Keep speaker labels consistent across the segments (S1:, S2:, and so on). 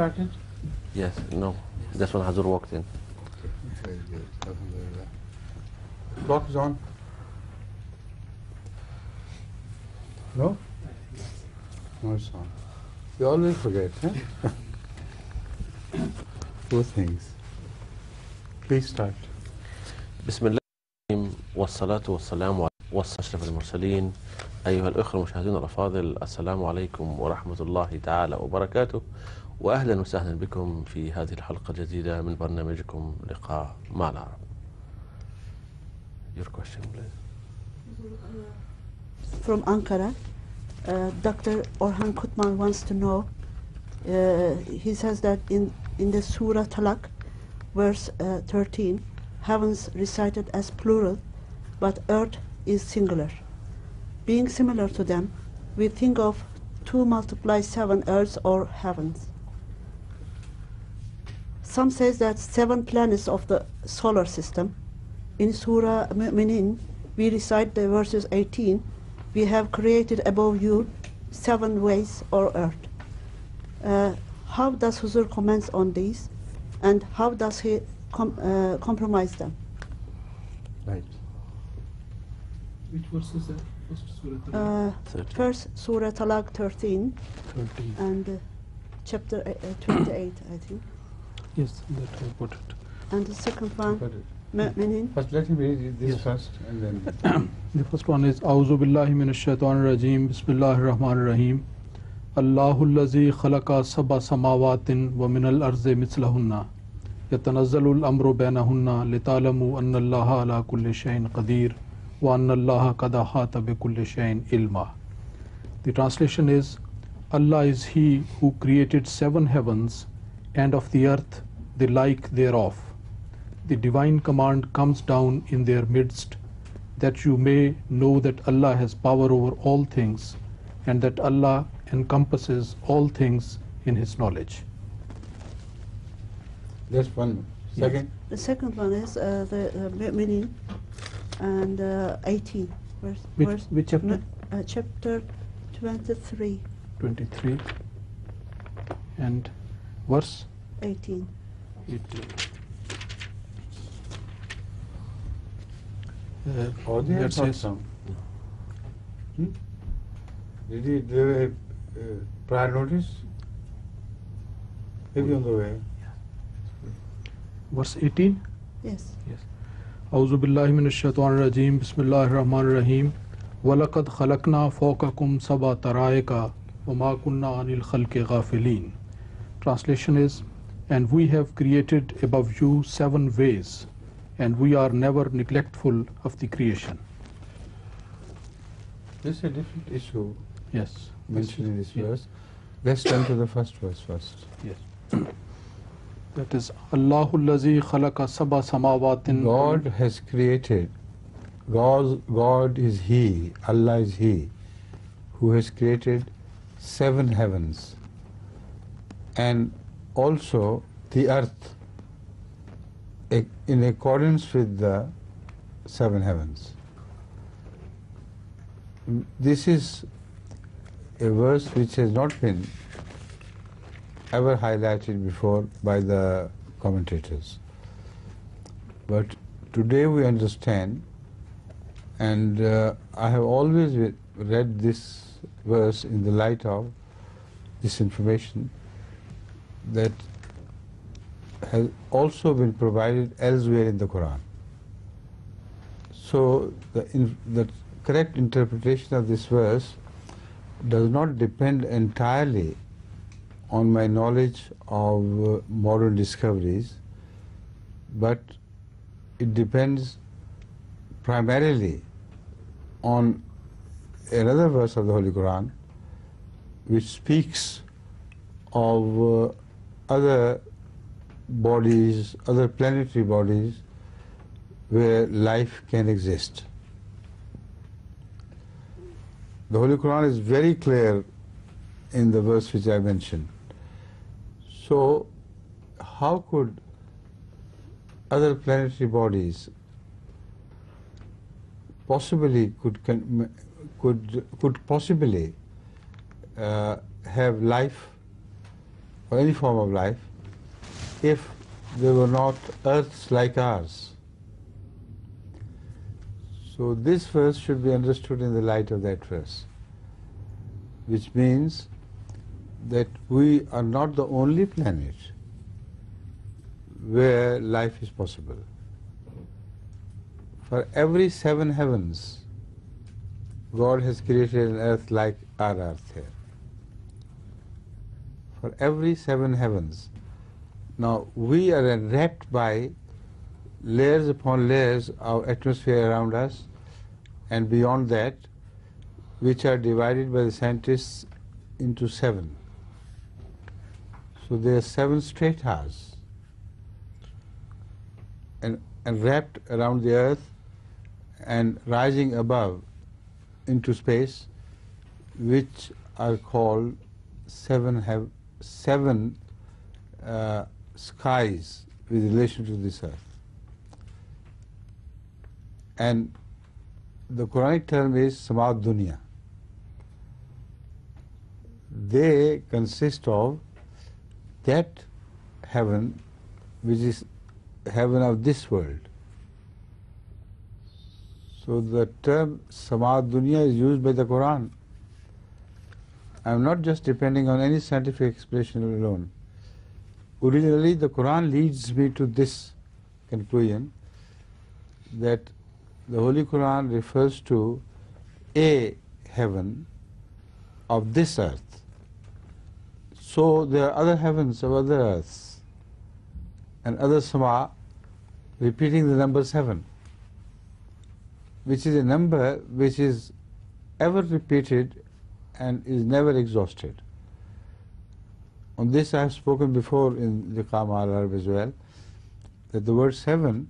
S1: started?
S2: Yes, no. This one hasn't walked in.
S1: Very good. Alhamdulillah. Clock is on. No? No, it's on. You always forget, huh? Poor things. Please start.
S2: بسم الله الرحمن الرحيم والصلاة والسلام على أشرف المرسلين. أيها الأخوة المشاهدين الأفاضل، السلام عليكم ورحمة الله تعالى وبركاته، وأهلا وسهلا بكم في هذه الحلقة الجديدة من برنامجكم لقاء مع العرب. Your question, please.
S3: From Ankara, Dr. Orhan Kutman wants to know, he says that in the Surah Talaq, verse 13, heavens recited as plural, but earth is singular. Being similar to them, we think of 2 multiply 7 earths or heavens. Some says that 7 planets of the solar system. In Surah Mu'minin, we recite the verses 18, we have created above you 7 ways or earth. How does Huzur comments on these, and how does he compromise them?
S1: Right.
S4: Which verse is that?
S3: First Surah Talaq 13 and chapter 28, I think.
S4: Yes, that I put it.
S3: And the second one,
S1: Got it.
S3: Mu'minin.
S1: First, let me read this
S4: Yes.
S1: first, and then.
S4: The first one is A'udhu billahi minash shaitanir rajim. Bismillahir rahmanir rahim. Allahu allazi khalaqa sab'a samawatin wa minal arzi mithlahunna yatanazzalu al-amru bainahunna lita'lamu anna Allaha ala kulli shay'in qadir wa anna Allaha qad ahata bi kulli shay'in ilma. The translation is, Allah is He who created 7 heavens and of the earth the like thereof. The divine command comes down in their midst, that you may know that Allah has power over all things, and that Allah encompasses all things in His knowledge.
S1: That's one. Second.
S3: The second one is the Mu'minin and 18.
S4: Which chapter?
S3: Chapter 23,
S4: 23 and verse
S3: 18.
S4: 18.
S1: Audience
S4: that
S1: or
S4: says,
S1: some? Did you give a prior notice? Maybe on the way.
S4: verse 18.
S3: Yes.
S4: Yes. A'udhu billahi minash shaitanir rajim. Bismillahir rahmanir rahim. وَلَقَدْ خَلَقْنَا فَوْقَكُمْ سَبْعَ طَرَائِقَ وَمَا كُنَّا عَنِ الْخَلْقِ غَافِلِينَ. Translation is, and we have created above you 7 ways, and we are never neglectful of the creation.
S1: This is a different issue
S4: Yes.
S1: mentioned in this
S4: Yeah.
S1: verse. Let's turn to the first verse first.
S4: Yes. That is, Allahu allazi khalaqa sab'a samawatin.
S1: God has created, God is He, Allah is He, who has created 7 heavens and also the earth in accordance with the 7 heavens. This is a verse which has not been ever highlighted before by the commentators. But today we understand, and I have always read this verse in the light of this information that has also been provided elsewhere in the Quran. So the correct interpretation of this verse does not depend entirely on my knowledge of modern discoveries, but it depends primarily on another verse of the Holy Quran which speaks of other bodies, other planetary bodies where life can exist. The Holy Quran is very clear in the verse which I mentioned. So, how could other planetary bodies possibly could possibly have life or any form of life if they were not earths like ours. So this verse should be understood in the light of that verse, which means that we are not the only planet where life is possible. For every 7 heavens, God has created an earth like our earth here. For every 7 heavens. Now we are enwrapped by layers upon layers of atmosphere around us, and beyond that, which are divided by the scientists into 7. So there are 7 stratas, and wrapped around the earth and rising above into space, which are called 7 skies with relation to this earth. And the Quranic term is Samad Dunya. They consist of that heaven which is heaven of this world. So the term Samad Dunya is used by the Quran. I am not just depending on any scientific explanation alone. Originally, the Quran leads me to this conclusion that the Holy Quran refers to a heaven of this earth. So there are other heavens of other earths and other sama repeating the number 7, which is a number which is ever repeated and is never exhausted. On this I have spoken before in the Liqa al-Arab as well, that the word 7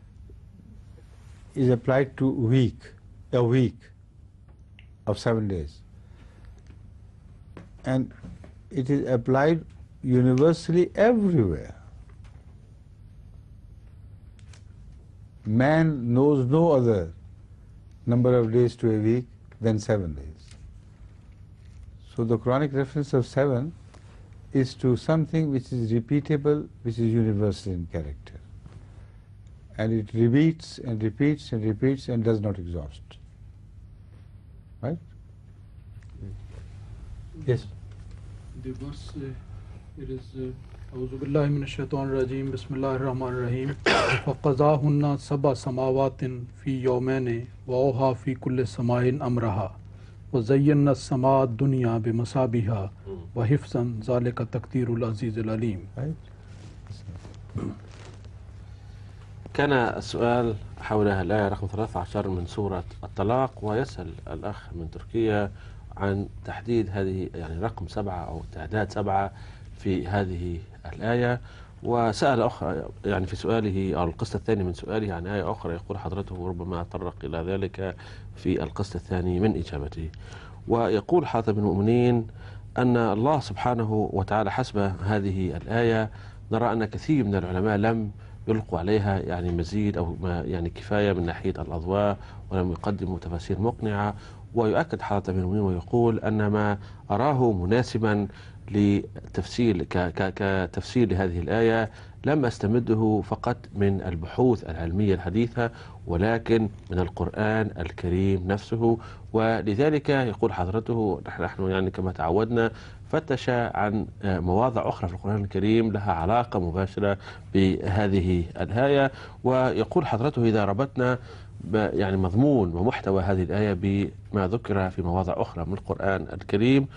S1: is applied to a week of 7 days. And it is applied universally everywhere. Man knows no other number of days to a week than 7 days. So the Quranic reference of 7 is to something which is repeatable, which is universal in character. And it repeats and repeats and repeats and does not exhaust. Right? Yes.
S4: The verse, it is أعوذ بالله من الشيطان الرجيم بسم الله الرحمن الرحيم فقضاهن سبع سماوات في يومين وأوحى في كل سماء أمرها وزينا السماء الدنيا بمصابيح وحفظا ذلك تقدير العزيز العليم.
S2: كان السؤال حول الآية رقم 13 من سورة الطلاق، ويسأل الأخ من تركيا عن تحديد هذه يعني رقم 7 أو تعداد 7 في هذه الآية، وسأل أخرى يعني في سؤاله أو القسط الثاني من سؤاله عن آية أخرى يقول حضرته ربما أتطرق إلى ذلك في القسط الثاني من إجابته. ويقول حضرة المؤمنين أن الله سبحانه وتعالى حسب هذه الآية نرى أن كثير من العلماء لم يلقوا عليها يعني مزيد أو ما يعني كفاية من ناحية الأضواء، ولم يقدموا تفاسير مقنعة. ويؤكد حضرة المؤمنين ويقول أن ما أراه مناسبا كتفسير لهذه الآية لم أستمده فقط من البحوث العلمية الحديثة، ولكن من القرآن الكريم نفسه. ولذلك يقول حضرته نحن يعني كما تعودنا فتش عن مواضع أخرى في القرآن الكريم لها علاقة مباشرة بهذه الآية. ويقول حضرته إذا ربطنا يعني مضمون ومحتوى هذه الآية بما ذكر في مواضع أخرى من القرآن الكريم،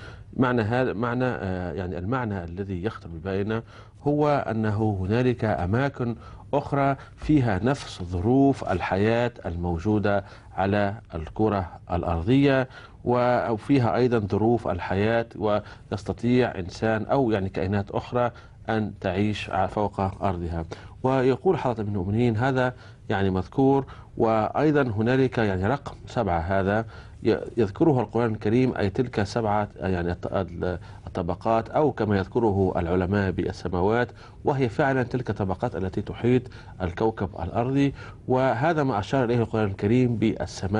S2: يعني المعنى الذي يخطر ببالنا هو أنه هنالك أماكن أخرى فيها نفس ظروف الحياة الموجودة على الكرة الأرضية، وفيها أيضا ظروف الحياة، ويستطيع إنسان أو يعني كائنات أخرى أن تعيش فوق أرضها. ويقول حضرة المؤمنين هذا يعني مذكور، وأيضا هنالك يعني رقم 7 هذا يذكره القرآن الكريم، أي تلك 7 يعني الطبقات أو كما يذكره العلماء بالسماوات، وهي فعلا تلك الطبقات التي تحيط الكوكب الأرضي. وهذا ما أشار إليه القرآن الكريم بالسماء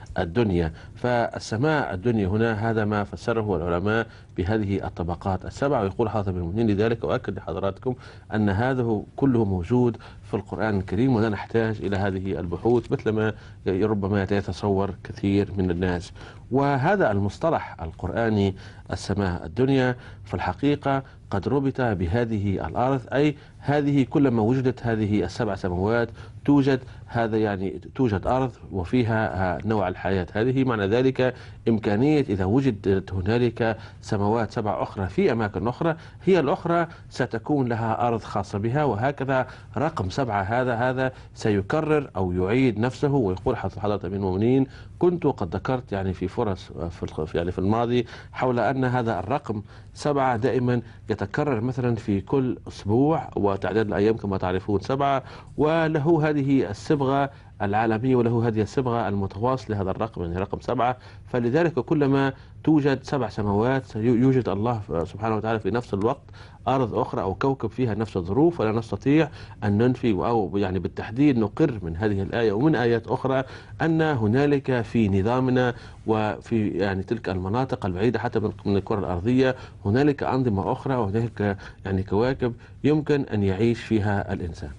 S2: الدنيا. فالسماء الدنيا هنا هذا ما فسره العلماء بهذه الطبقات السبع. ويقول حضرة أمير المؤمنين لذلك أؤكد لحضراتكم أن هذا كله موجود في القرآن الكريم، ولا نحتاج إلى هذه البحوث مثلما ربما يتصور كثير من الناس. وهذا المصطلح القرآني السماء الدنيا في الحقيقة قد ربط بهذه الأرض، أي هذه كلما وجدت هذه السبع سماوات توجد هذا يعني توجد أرض وفيها نوع الحياة. هذه معنى ذلك إمكانية إذا وجدت هنالك سماوات سبع أخرى في أماكن أخرى، هي الأخرى ستكون لها أرض خاصة بها، وهكذا رقم 7 هذا سيكرر أو يعيد نفسه. ويقول حضرة أمير المؤمنين كنت قد ذكرت يعني في فرص في الماضي حول أن هذا الرقم 7 دائما يتكرر مثلا في كل أسبوع، وتعداد الأيام كما تعرفون 7، وله هذه الصبغة العالمية وله هذه الصبغة المتواصلة لهذا الرقم يعني رقم 7. فلذلك كلما توجد 7 سماوات يوجد الله سبحانه وتعالى في نفس الوقت أرض أخرى أو كوكب فيها نفس الظروف، ولا نستطيع أن ننفي أو يعني بالتحديد نقر من هذه الآية ومن آيات أخرى أن هنالك في نظامنا وفي يعني تلك المناطق البعيدة حتى من الكرة الأرضية هنالك أنظمة أخرى وهنالك يعني كواكب يمكن أن يعيش فيها الإنسان.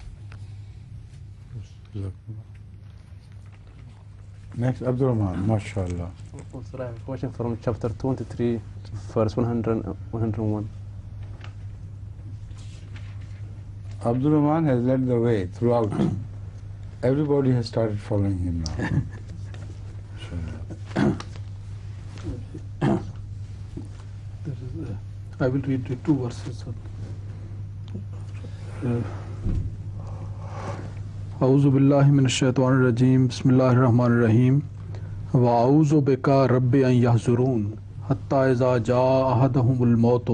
S1: Next, Abdurrahman, mashallah.
S5: Also, I have a question from chapter 23, verse 101.
S1: Abdurrahman has led the way throughout. Everybody has started following him now.
S4: I will read the 2 verses. أعوذ بالله من الشيطان الرجيم بسم الله الرحمن الرحيم وأعوذ بك رب أن يحضرون حتى إذا جاء أحدهم الموت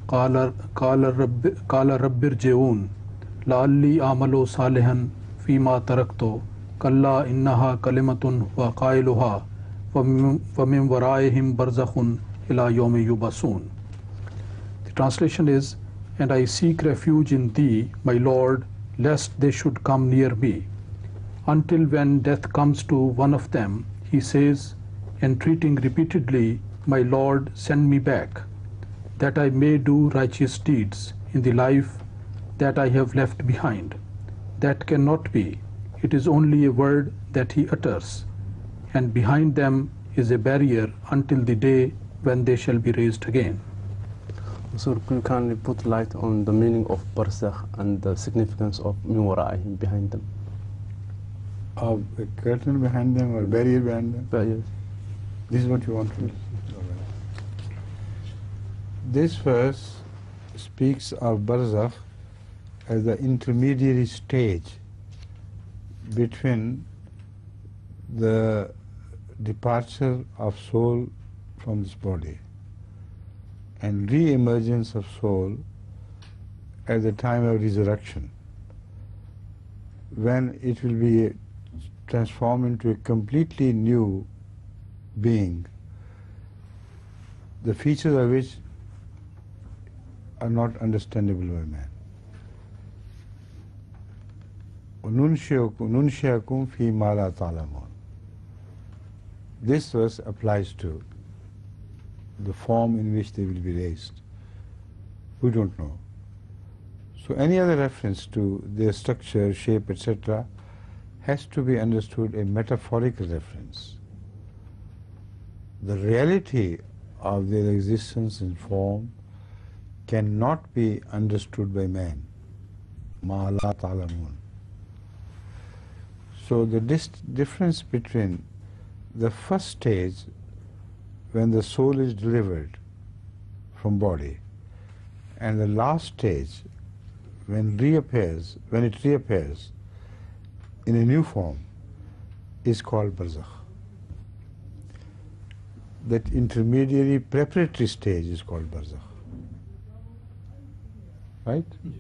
S4: قال رب ارجعون لعلي أعمل صالحا فيما تركت كلا إنها كلمة وقائلها ومن ورائهم برزخ إلى يوم يبعثون. The translation is, and I seek refuge in thee, my Lord, lest they should come near me. Until when death comes to one of them, he says, entreating repeatedly, my Lord, send me back, that I may do righteous deeds in the life that I have left behind. That cannot be. It is only a word that he utters, and behind them is a barrier until the day when they shall be raised again.
S5: So, could you kindly put light on the meaning of barzakh and the significance of min wara'ihim, behind them?
S1: Of a curtain behind them or barrier behind them?
S5: Barriers.
S1: This is what you want to know. This verse speaks of barzakh as the intermediary stage between the departure of soul from this body and re-emergence of soul at the time of resurrection, when it will be transformed into a completely new being, the features of which are not understandable by man. وَنُنْشِئَكُمْ فِي مَا لَا تَعْلَمُونَ. This verse applies to the form in which they will be raised. We don't know. So any other reference to their structure, shape, etc. has to be understood a metaphorical reference. The reality of their existence in form cannot be understood by man. مَا لَا تَعْلَمُونَ. So the difference between the first stage, when the soul is delivered from body, and the last stage, when it reappears in a new form, is called barzakh. That intermediary preparatory stage is called barzakh. Right?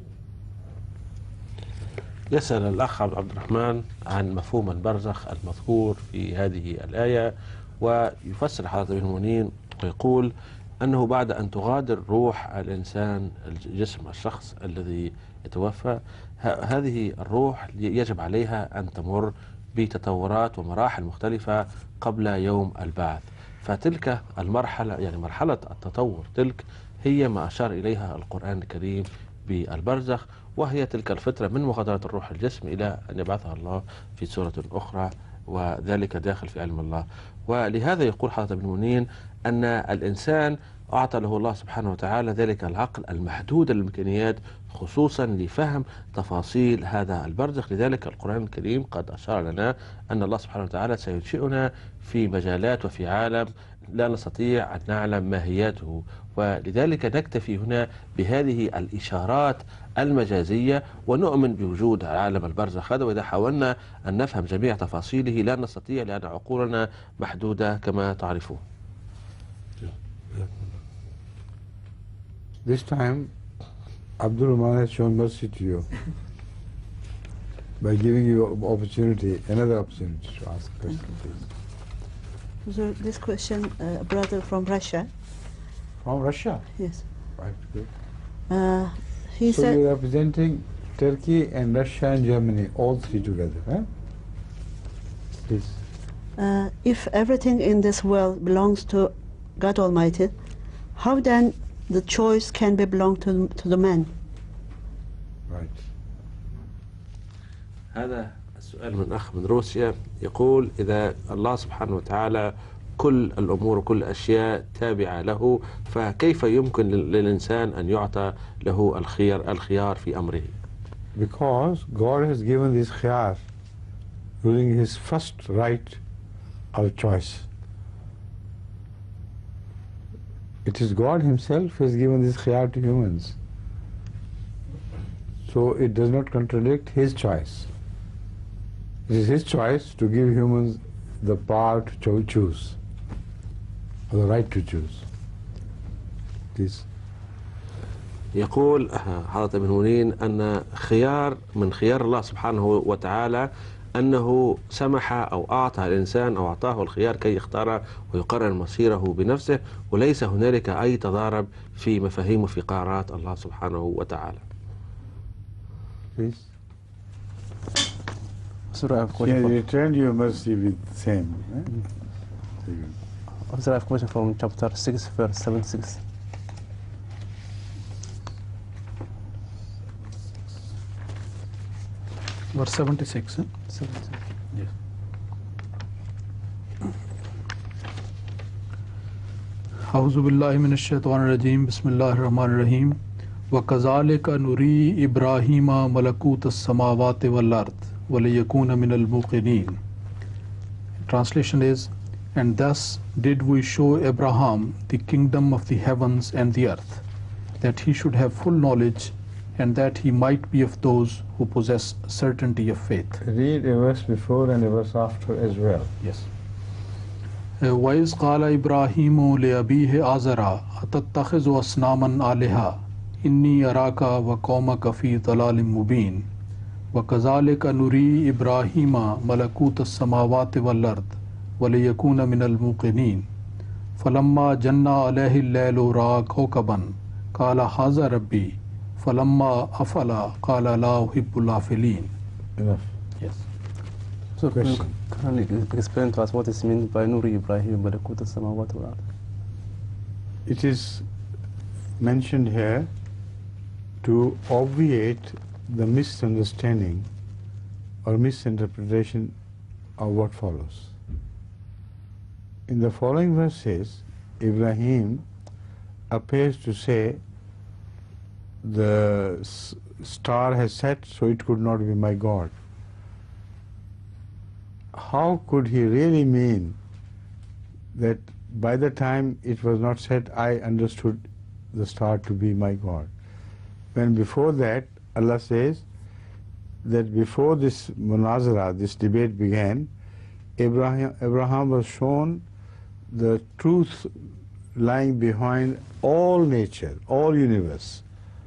S2: يسأل الأخ عبد الرحمن عن مفهوم البرزخ المذكور في هذه الآية، ويفسر حضرة أمير المؤمنين ويقول أنه بعد أن تغادر روح الإنسان الجسم الشخص الذي يتوفى، هذه الروح يجب عليها أن تمر بتطورات ومراحل مختلفة قبل يوم البعث. فتلك المرحلة، يعني مرحلة التطور تلك، هي ما أشار إليها القرآن الكريم بالبرزخ، وهي تلك الفترة من مغادرة الروح الجسم إلى أن يبعثها الله في سورة أخرى، وذلك داخل في علم الله. ولهذا يقول حضرة ابن منين أن الإنسان أعطى له الله سبحانه وتعالى ذلك العقل المحدود الإمكانيات خصوصا لفهم تفاصيل هذا البرزخ. لذلك القرآن الكريم قد أشار لنا أن الله سبحانه وتعالى سينشئنا في مجالات وفي عالم لا نستطيع أن نعلم ماهيته، ولذلك نكتفي هنا بهذه الإشارات المجازية ونؤمن بوجود عالم البرزخ هذا. وإذا حاولنا أن نفهم جميع تفاصيله لا نستطيع، لأن عقولنا محدودة كما تعرفون.
S1: This time, Abdul Rahman has shown mercy to you by giving you another opportunity to ask questions, please.
S3: So this question, brother from Russia.
S1: From Russia?
S3: Yes.
S1: Right, good.
S3: He
S1: So
S3: said,
S1: you're representing Turkey and Russia and Germany, all three together, huh? Please.
S3: if everything in this world belongs to God Almighty, how then the choice can be belong to the man?
S1: Right.
S2: هذا السؤال من أخ من روسيا، يقول إذا الله سبحانه وتعالى كل الأمور وكل الأشياء تابعة له، فكيف يمكن للإنسان أن يعطى له الخيار في أمره؟
S1: Because God has given this khiyar during his first right of choice. It is God himself who has given this khiyar to humans. So it does not contradict his choice. It is his choice to give humans the power to choose, or the right to choose. Please.
S2: يقول حضرة ابن منين أن خيار من خيار الله سبحانه وتعالى أنه سمح أو أعطى الإنسان أو أعطاه الخيار كي يختار ويقرر مصيره بنفسه، وليس هنالك أي تضارب في مفاهيم وفي قرارات الله سبحانه وتعالى.
S1: Please.
S5: Sir, I have a
S1: He
S5: question.
S1: returned your mercy with the same.
S5: Sir, I have a question from chapter 6, verse 76.
S4: Verse 76.
S5: Yes.
S4: أعوذ بالله من الشيطان الرجيم بسم الله الرحمن الرحيم وكذلك نري إبراهيم ملكوت السماوات والأرض وليكون من الموقنين. Translation is, and thus did we show Abraham the kingdom of the heavens and the earth, that he should have full knowledge and that he might be of those who possess certainty of faith.
S1: Read a verse before and a verse after as well.
S4: Yes. وَإِذْ قَالَ إِبْرَاهِيمُ لِأَبِيهِ آزَرَ أَتَتَّخِذُ أَصْنَامًا آلِهَةً إِنِّي أَرَاكَ وَقَوْمَكَ فِي ضَلَالٍ مُبِينٍ وَكَذَلِكَ نُرِي إِبْرَاهِيمَ مَلَكُوتَ السَّمَاوَاتِ وَالْأَرْضِ وَلِيَكُونَ مِنَ الْمُوقِنِينَ فَلَمَّا جَنَّ عَلَيْهِ اللَّيْلُ رَأَى كَوْكَبًا قَالَ هَذَا رَبِّي فَلَمَّا أَفَلَ قَالَ لَا أُحِبُّ الْآفِلِينَ.
S1: Enough.
S4: Yes.
S5: So
S1: Question.
S5: can you explain to us what is meant by Nuri Ibrahim Malakut al-Samawat wal Ard?
S1: It is mentioned here to obviate the misunderstanding or misinterpretation of what follows. In the following verses, Ibrahim appears to say, the star has set, so it could not be my God. How could he really mean that by the time it was not set, I understood the star to be my God? When before that, Allah says that before this munazara, this debate began, Abraham was shown the truth lying behind all nature, all universe.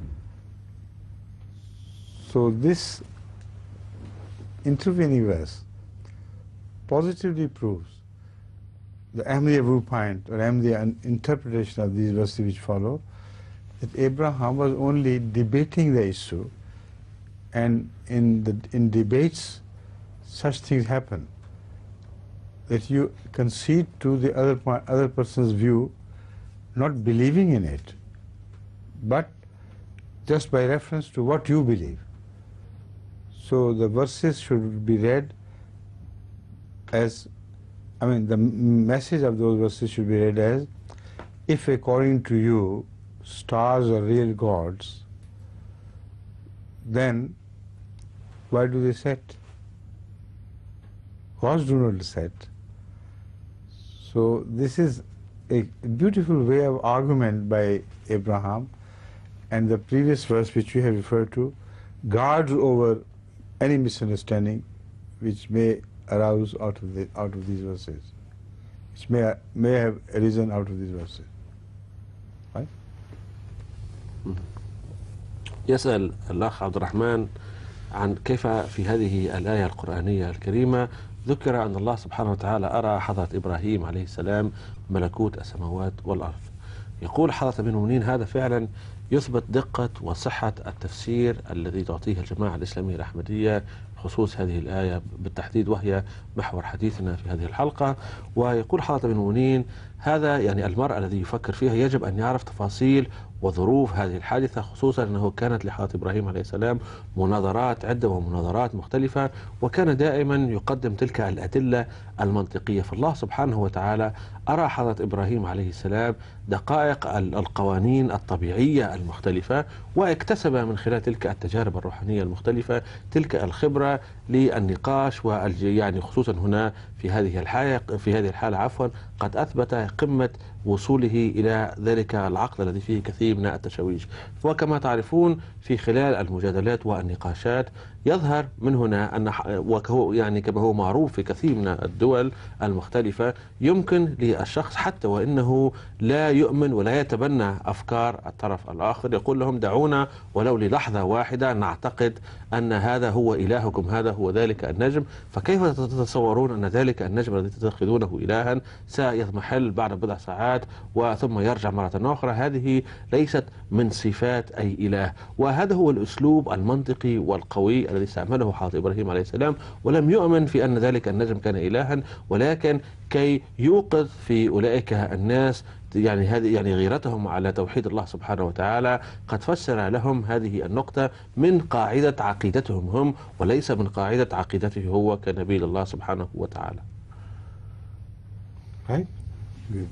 S1: So this intervening verse positively proves the Ahmadiyya viewpoint or Ahmadiyya interpretation of these verses which follow, that Abraham was only debating the issue, and in debates such things happen, that you concede to the other person's view, not believing in it, but just by reference to what you believe. So the verses should be read as, the message of those verses should be read as, if according to you stars are real gods, then why do they set? Gods do not set. So this is a beautiful way of argument by Abraham, and the previous verse which we have referred to guards over any misunderstanding which may arouse out of these verses, which may have arisen out of these verses. Right?
S2: يسأل الأخ عبد الرحمن عن كيف في هذه الآية القرآنية الكريمة ذكر أن الله سبحانه وتعالى أرى حضرة إبراهيم عليه السلام ملكوت السماوات والأرض. يقول حضرة أمير المؤمنين هذا فعلا يثبت دقة وصحة التفسير الذي تعطيه الجماعة الإسلامية الأحمدية خصوص هذه الآية بالتحديد، وهي محور حديثنا في هذه الحلقة. ويقول حضرة أمير المؤمنين هذا يعني المرء الذي يفكر فيها يجب أن يعرف تفاصيل وظروف هذه الحادثة، خصوصا أنه كانت لحضرة إبراهيم عليه السلام مناظرات عدة ومناظرات مختلفة، وكان دائما يقدم تلك الأدلة المنطقية. فالله سبحانه وتعالى أرى حضرة إبراهيم عليه السلام دقائق القوانين الطبيعية المختلفة، واكتسب من خلال تلك التجارب الروحانية المختلفة تلك الخبرة للنقاش، يعني خصوصا هنا في هذه الحالة قد أثبت قمة وصوله إلى ذلك العقل الذي فيه كثير من التشويش. وكما تعرفون في خلال المجادلات والنقاشات يظهر من هنا أن يعني كما هو معروف في كثير من الدول المختلفة يمكن للشخص حتى وإنه لا يؤمن ولا يتبنى أفكار الطرف الآخر يقول لهم دعونا ولو للحظة واحدة نعتقد أن هذا هو إلهكم، هذا هو ذلك النجم، فكيف تتصورون أن ذلك النجم الذي تتخذونه إلها سيضمحل بعد بضع ساعات وثم يرجع مرة أخرى؟ هذه ليست من صفات أي إله. وهذا هو الأسلوب المنطقي والقوي الذي استعمله حضرة إبراهيم عليه السلام، ولم يؤمن في أن ذلك النجم كان إلها، ولكن كي يوقظ في أولئك الناس يعني غيرتهم على توحيد الله سبحانه وتعالى. قد فسر لهم هذه النقطة من قاعدة عقيدتهم هم وليس من قاعدة عقيدته هو كنبي الله سبحانه وتعالى.
S1: Right? Good.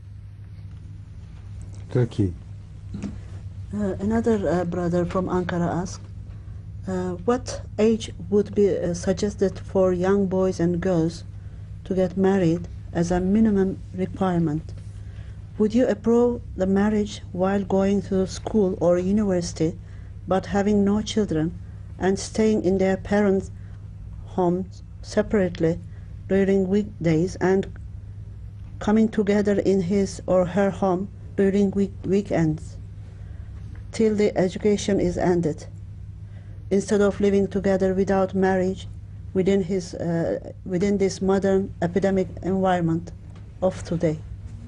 S1: Turkey.
S3: Another brother from Ankara asked, what age would be suggested for young boys and girls to get married as a minimum requirement? Would you approve the marriage while going to school or university but having no children and staying in their parents' homes separately during weekdays and coming together in his or her home during weekends till the education is ended, instead of living together without marriage within this modern epidemic environment of today?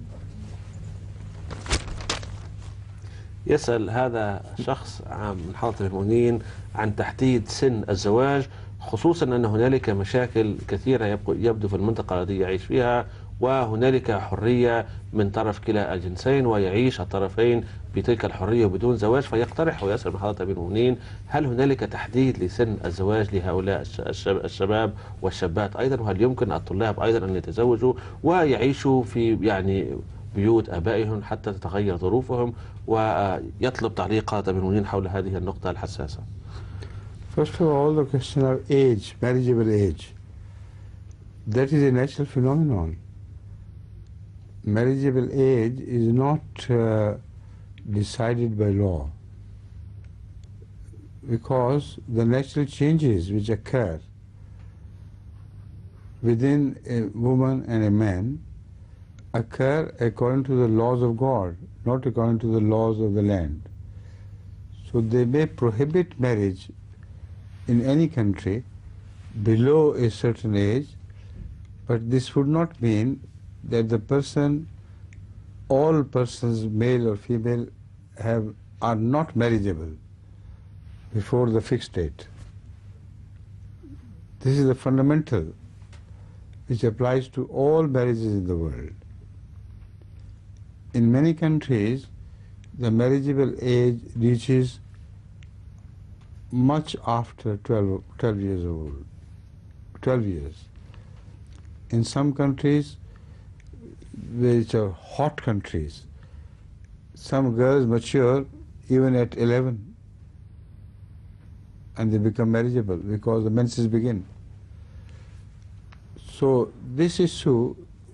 S2: يسأل هذا شخص من حضرة المؤمنين عن تحديد سن الزواج، خصوصا أن هنالك مشاكل كثيرة يبدو في المنطقة التي يعيش فيها، وهنالك حرية من طرف كلا الجنسين ويعيش الطرفين بتلك الحرية بدون زواج. فيقترح ويسأل من حضرة المؤمنين هل هنالك تحديد لسن الزواج لهؤلاء الشباب والشابات أيضا، وهل يمكن الطلاب أيضا أن يتزوجوا ويعيشوا في بيوت آبائهم حتى تتغير ظروفهم؟ ويطلب تعليقات المؤمنين حول هذه النقطة الحساسة.
S1: First of all, the question of age, marriageable age, that is a natural phenomenon. Marriageable age is not decided by law, because the natural changes which occur within a woman and a man occur according to the laws of God, not according to the laws of the land. So they may prohibit marriage in any country below a certain age, but this would not mean that all persons, male or female, are not marriageable before the fixed date. This is the fundamental which applies to all marriages in the world. In many countries, the marriageable age reaches much after 12 years old, 12 years. In some countries, which are hot countries, some girls mature even at 11 and they become marriageable because the menses begin. So this issue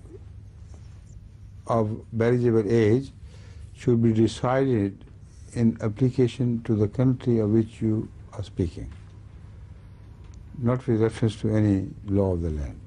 S1: of marriageable age should be decided in application to the country of which you are speaking, not with reference to any law of the land.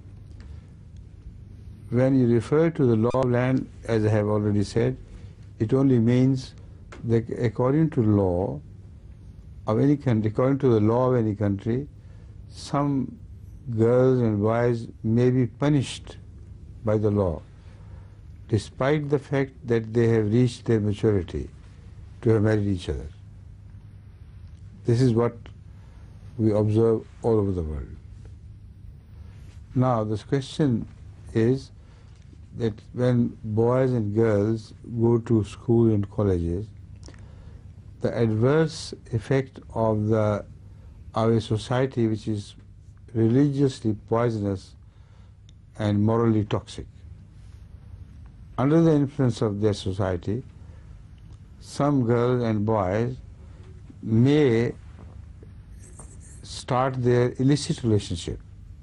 S1: When you refer to the law of land, as I have already said, it only means that according to law of any country, according to the law of any country, some girls and boys may be punished by the law, despite the fact that they have reached their maturity to have married each other. This is what we observe all over the world. Now, this question is that when boys and girls go to school and colleges, the adverse effect of a society which is religiously poisonous and morally toxic. Under the influence of their society, some girls and boys may start their illicit relationship.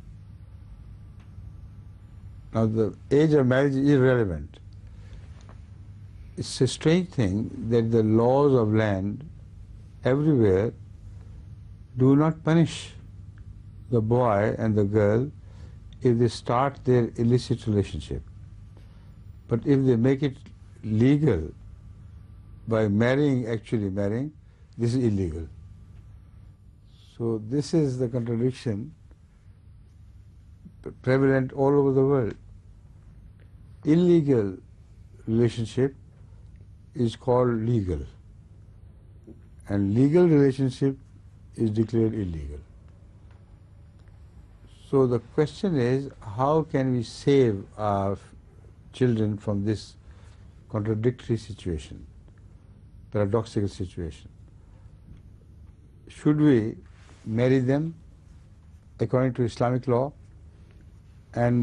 S1: Now, the age of marriage is irrelevant. It's a strange thing that the laws of land everywhere do not punish the boy and the girl if they start their illicit relationship. But if they make it legal by marrying, actually marrying, this is illegal. So this is the contradiction prevalent all over the world. Illegal relationship is called legal, and legal relationship is declared illegal. So the question is, how can we save our children from this contradictory situation, paradoxical situation? Should we marry them according to Islamic law and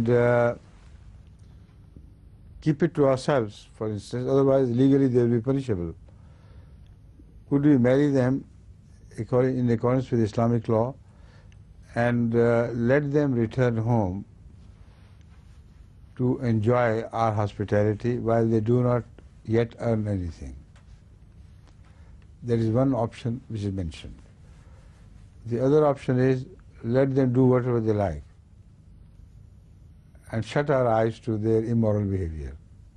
S1: keep it to ourselves, for instance, otherwise legally they will be punishable? Could we marry them in accordance with Islamic law and let them return home to enjoy our hospitality while they do not yet earn anything? There is one option which is mentioned. The other option is let them do whatever they like and shut our eyes to their immoral behavior.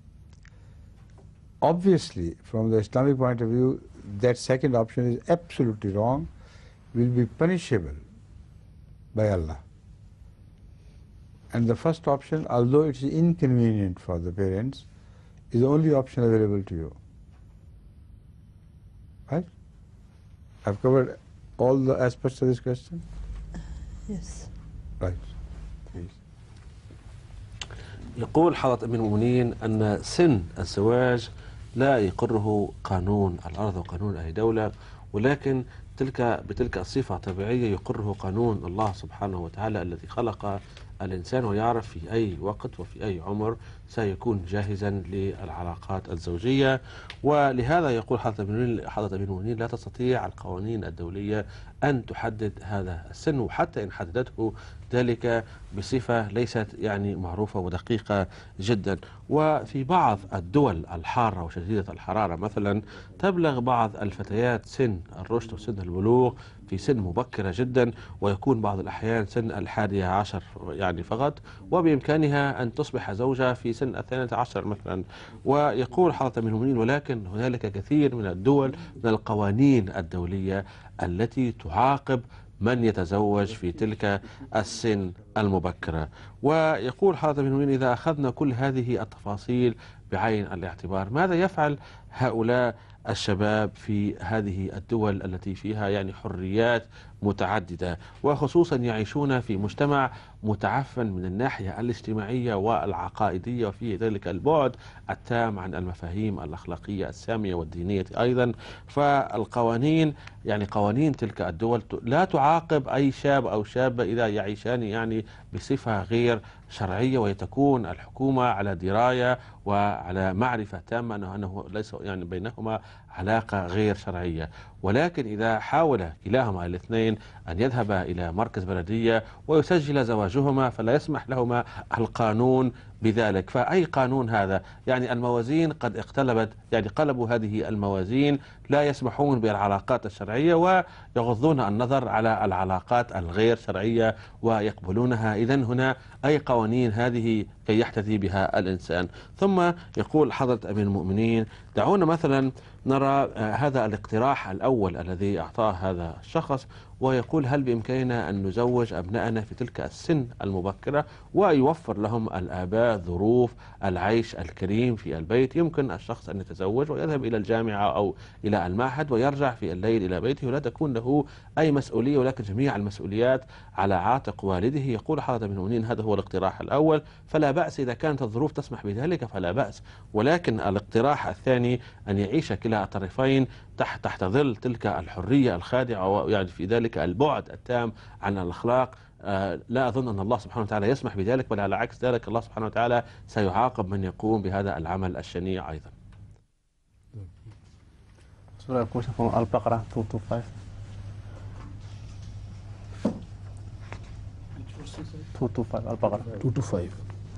S1: Obviously, from the Islamic point of view, that second option is absolutely wrong, will be punishable by Allah. And the first option, although it is inconvenient for the parents, is the only option available to you. Right? I've covered all the aspects of this question?
S3: Yes.
S1: Right.
S2: يقول حضرة أمير المؤمنين أن سن الزواج لا يقره قانون الأرض وقانون أي دولة، ولكن بتلك الصفة طبيعية يقره قانون الله سبحانه وتعالى الذي خلق الإنسان ويعرف في أي وقت وفي أي عمر سيكون جاهزا للعلاقات الزوجية. ولهذا يقول حضرة أمير المؤمنين لا تستطيع القوانين الدولية أن تحدد هذا السن، وحتى إن حددته ذلك بصفة ليست يعني معروفة ودقيقة جدا. وفي بعض الدول الحارة وشديدة الحرارة مثلا تبلغ بعض الفتيات سن الرشد وسن البلوغ في سن مبكرة جدا، ويكون بعض الأحيان سن 11 يعني فقط، وبإمكانها أن تصبح زوجة في سن 12 مثلا. ويقول حضرة أمير المؤمنين ولكن هنالك كثير من الدول من القوانين الدولية التي تعاقب من يتزوج في تلك السن المبكرة. ويقول حضرة أمير المؤمنين إذا أخذنا كل هذه التفاصيل بعين الاعتبار، ماذا يفعل هؤلاء الشباب في هذه الدول التي فيها يعني حريات متعددة، وخصوصا يعيشون في مجتمع متعفن من الناحية الاجتماعية والعقائدية، وفيه ذلك البعد التام عن المفاهيم الأخلاقية السامية والدينية أيضا. فالقوانين يعني قوانين تلك الدول لا تعاقب أي شاب أو شابة إذا يعيشان يعني بصفة غير شرعية، وتكون الحكومة على دراية وعلى معرفة تامة أنه ليس يعني بينهما علاقة غير شرعية. ولكن إذا حاول كلاهما الاثنين أن يذهبا إلى مركز بلدية ويسجل زواجهما فلا يسمح لهما القانون بذلك. فأي قانون هذا؟ يعني الموازين قد اقتلبت، يعني قلبوا هذه الموازين، لا يسمحون بالعلاقات الشرعية ويغضون النظر على العلاقات الغير شرعية ويقبلونها. إذن هنا أي قوانين هذه كي يحتذي بها الإنسان. ثم يقول حضرة أمير المؤمنين دعونا مثلا نرى هذا الاقتراح الأول الذي أعطاه هذا الشخص، ويقول هل بإمكاننا أن نزوج أبنائنا في تلك السن المبكرة ويوفر لهم الآباء ظروف العيش الكريم في البيت؟ يمكن الشخص أن يتزوج ويذهب إلى الجامعة أو إلى المعهد ويرجع في الليل إلى بيته ولا تكون له أي مسؤولية، ولكن جميع المسؤوليات على عاتق والده. يقول حضرة ابن المؤمنين هذا هو الاقتراح الأول، فلا بأس إذا كانت الظروف تسمح بذلك فلا بأس. ولكن الاقتراح الثاني أن يعيش كلا الطرفين تحت ظل تلك الحرية الخادعة، ويعني في ذلك البعد التام عن الأخلاق، لا أظن أن الله سبحانه وتعالى يسمح بذلك، بل على عكس ذلك الله سبحانه وتعالى سيعاقب من يقوم بهذا العمل الشنيع أيضا.
S5: سورة البقرة 225. 225 البقرة
S4: 2 to 5.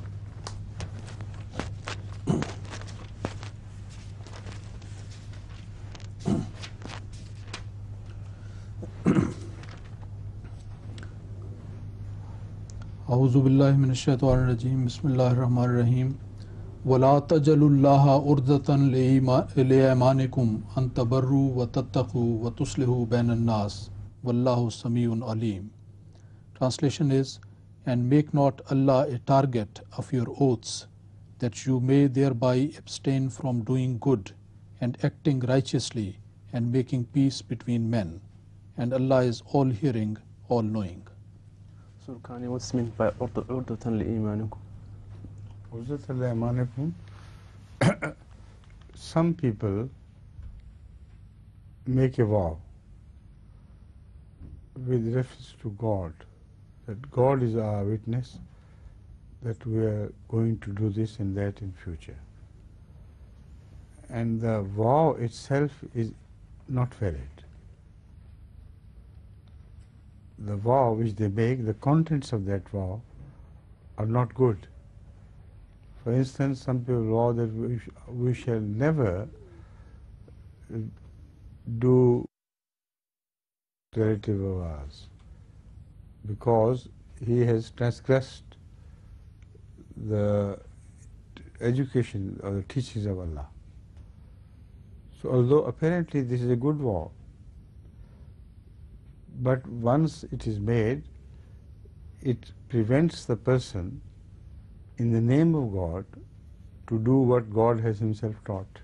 S4: أعوذ بالله من الشيطان الرجيم بسم الله الرحمن الرحيم ولا تجعلوا الله عرضة لأيمانكم أن تبروا وتتقوا وتصلحوا بين الناس والله سميع عليم. Translation is, and make not Allah a target of your oaths, that you may thereby abstain from doing good and acting righteously and making peace between men. And Allah is all-hearing, all-knowing.
S5: So can you what's meant by عرضة لإيمانكم?
S1: Some people make a vow with reference to God, that God is our witness, that we are going to do this and that in future. And the vow itself is not valid. The vow which they make, the contents of that vow are not good. For instance, some people vow that we shall never do relative of ours because he has transgressed the education or the teachings of Allah. So although apparently this is a good vow, but once it is made, it prevents the person in the name of God to do what God has himself taught.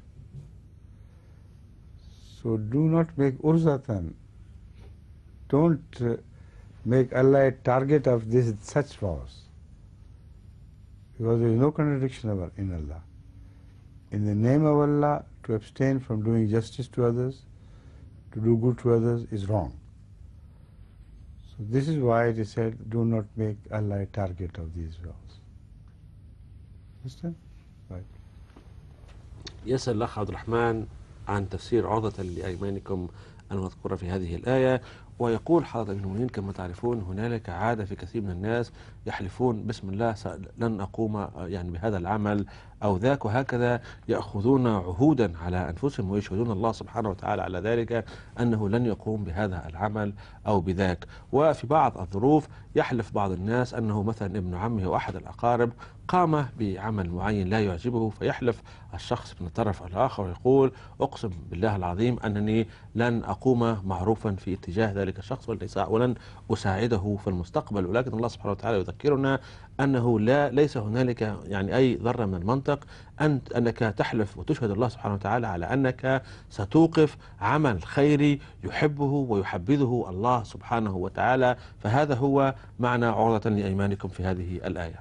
S1: So do not make urzatan. Don't make Allah a target of such vows, because there is no contradiction in Allah. In the name of Allah, to abstain from doing justice to others, to do good to others is wrong. So this is why it is said, do not make Allah a target of these vows. Understand? Right.
S2: يسأل الأخ عبد الرحمن عن تفسير عرضة لأيمانكم المذكورة في هذه الآية، ويقول حضرة المؤمنين كما تعرفون هنالك عادة في كثير من الناس يحلفون بسم الله لن أقوم يعني بهذا العمل أو ذاك، وهكذا يأخذون عهودا على أنفسهم ويشهدون الله سبحانه وتعالى على ذلك أنه لن يقوم بهذا العمل أو بذاك. وفي بعض الظروف يحلف بعض الناس أنه مثلا ابن عمه أو أحد الأقارب قام بعمل معين لا يعجبه، فيحلف الشخص من الطرف الآخر ويقول أقسم بالله العظيم أنني لن أقوم معروفا في اتجاه ذلك ذلك الشخص ولن أساعده في المستقبل. ولكن الله سبحانه وتعالى يذكرنا أنه ليس هنالك يعني أي ذرة من المنطق أنك تحلف وتشهد الله سبحانه وتعالى على أنك ستوقف عمل خيري يحبه ويحبذه الله سبحانه وتعالى. فهذا هو معنى عرضة لأيمانكم في هذه الآية.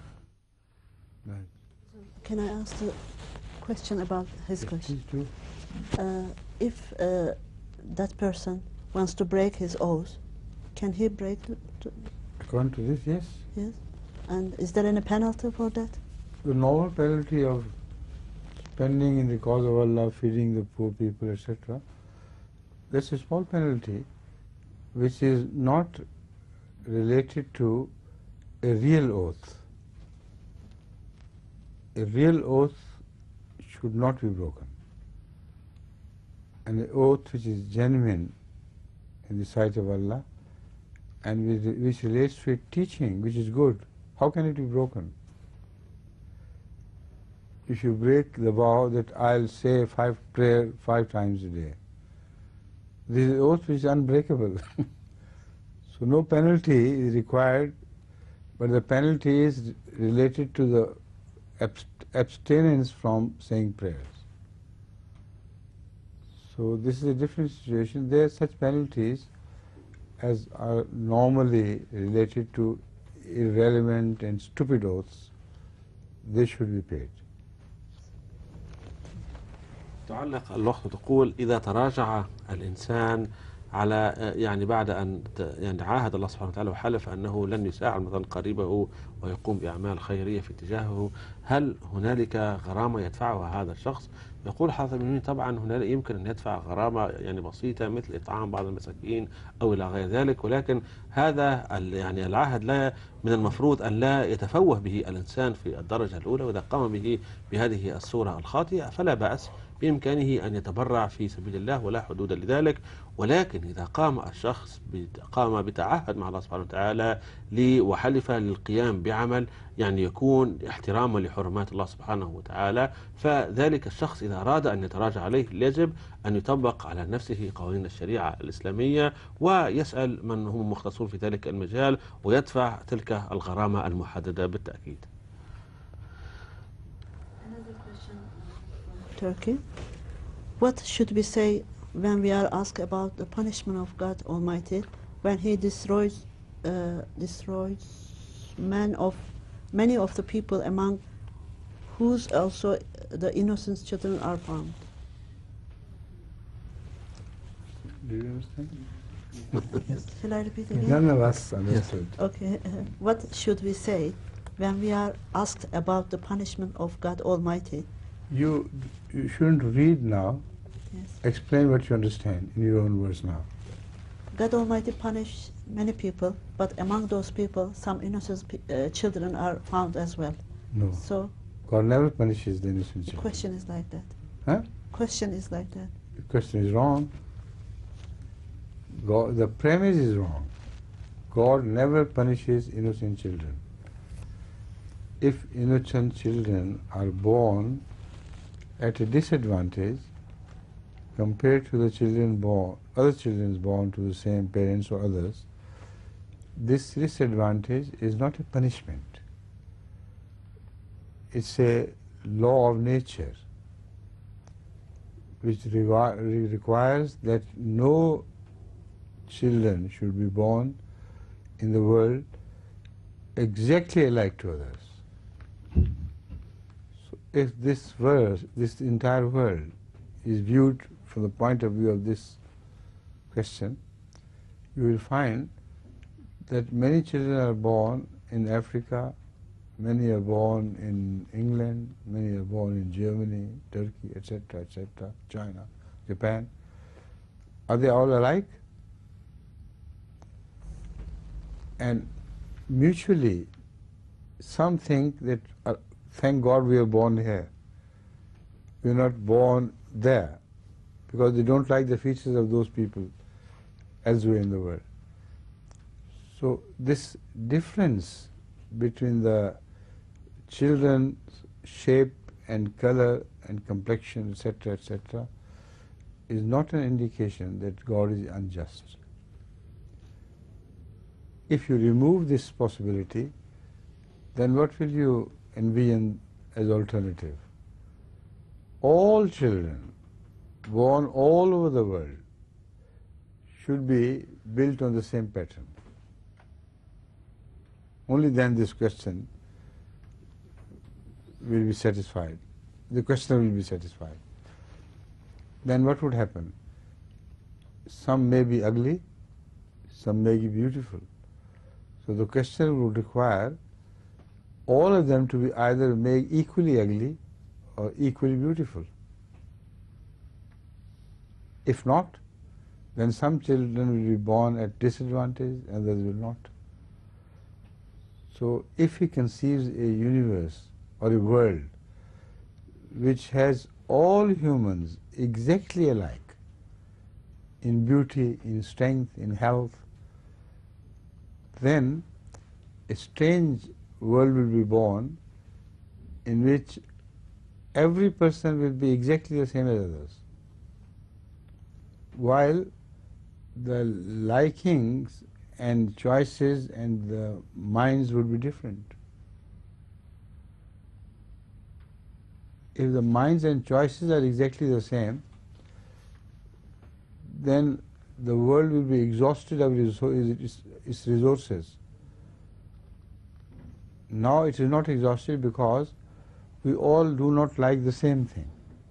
S3: Can I ask the question about his question?
S1: Please do.
S3: If that person wants to break his oath, can he break
S1: According to this, yes.
S3: yes? And is there any penalty for that?
S1: The normal penalty of spending in the cause of Allah, feeding the poor people, etc., that's a small penalty which is not related to a real oath. A real oath should not be broken. And an oath which is genuine in the sight of Allah and which relates to a teaching which is good, how can it be broken? If you break the vow that I'll say prayer 5 times a day, this is an oath which is unbreakable. So no penalty is required, but the penalty is related to the abstinence from saying prayers. So this is a different situation. There are such penalties as are normally related to irrelevant and stupid oaths. They should be paid.
S2: تعلق الوقت وتقول إذا تراجع الإنسان على يعني بعد أن يعني عاهد الله سبحانه وتعالى وحلف أنه لن يساعد مثلا قريبه ويقوم بأعمال خيرية في اتجاهه، هل هنالك غرامة يدفعها هذا الشخص؟ يقول حضرة المؤمنين طبعا هنالك يمكن أن يدفع غرامة يعني بسيطة مثل إطعام بعض المساكين أو إلى غير ذلك، ولكن هذا يعني العهد لا من المفروض أن لا يتفوه به الإنسان في الدرجة الأولى، وإذا قام به بهذه الصورة الخاطئة فلا بأس، بإمكانه أن يتبرع في سبيل الله ولا حدود لذلك. ولكن إذا قام الشخص بتعهد مع الله سبحانه وتعالى وحلف للقيام بعمل يعني يكون احتراما لحرمات الله سبحانه وتعالى، فذلك الشخص إذا أراد أن يتراجع عليه يجب أن يطبق على نفسه قوانين الشريعة الإسلامية ويسأل من هم مختصون في ذلك المجال ويدفع تلك الغرامة المحددة بالتأكيد.
S3: Another question from Turkey. What should we say when we are asked about the punishment of God Almighty when He destroys many of the people among whose also the innocent children are found?
S1: Do you understand?
S3: Shall I repeat again?
S1: None of us understood.
S3: Okay. What should we say when we are asked about the punishment of God Almighty?
S1: You shouldn't read now.
S3: Yes.
S1: Explain what you understand in your own words now.
S3: God Almighty punished many people, but among those people, some innocent children are found as well.
S1: No.
S3: So
S1: God never punishes the innocent
S3: the
S1: children.
S3: question is like that.
S1: Huh?
S3: Question is like that.
S1: The question is wrong. The premise is wrong. God never punishes innocent children. If innocent children are born at a disadvantage compared to the other children born to the same parents or others, this disadvantage is not a punishment. It's a law of nature which requires that no children should be born in the world exactly alike to others. So if this entire world is viewed from the point of view of this question, you will find that many children are born in Africa, many are born in England, many are born in Germany, Turkey, etc., China, Japan. Are they all alike? And mutually, some think that, thank God we are born here. We are not born there, because they don't like the features of those people elsewhere in the world. So this difference between the children's shape and color and complexion, etc., is not an indication that God is unjust. if you remove this possibility, then what will you envision as alternative? All children born all over the world should be built on the same pattern. Only then this question will be satisfied. The questioner will be satisfied. Then what would happen? Some may be ugly, some may be beautiful. So the questioner would require all of them to be either made equally ugly or equally beautiful. If not, then some children will be born at disadvantage and others will not. So if he conceives a universe or a world which has all humans exactly alike in beauty, in strength, in health, then a strange world will be born in which every person will be exactly the same as others, while the likings and choices and the minds would be different. If the minds and choices are exactly the same, then the world will be exhausted of its resources. Now it is not exhausted because we all do not like the same thing.